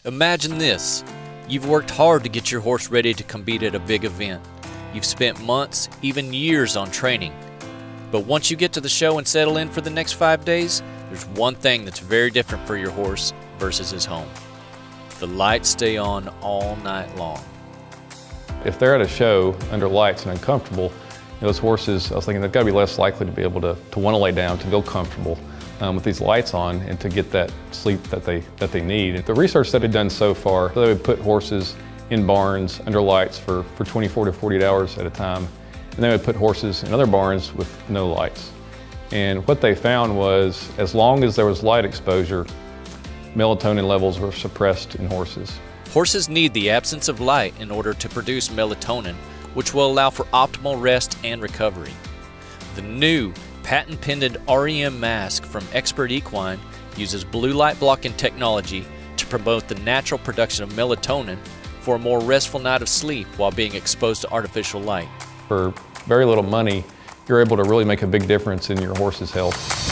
Imagine this. You've worked hard to get your horse ready to compete at a big event. You've spent months, even years on training. But once you get to the show and settle in for the next 5 days, there's one thing that's very different for your horse versus his home. The lights stay on all night long. If they're at a show under lights and uncomfortable, those horses, I was thinking they've got to be less likely to be able to want to lay down, to feel comfortable with these lights on and to get that sleep that they need. The research that they've done so far, they would put horses in barns under lights for 24 to 48 hours at a time, and they would put horses in other barns with no lights. And what they found was, as long as there was light exposure, melatonin levels were suppressed in horses. Horses need the absence of light in order to produce melatonin, which will allow for optimal rest and recovery. The new patent-pending REM mask from Expert Equine uses blue light blocking technology to promote the natural production of melatonin for a more restful night of sleep while being exposed to artificial light. For very little money, you're able to really make a big difference in your horse's health.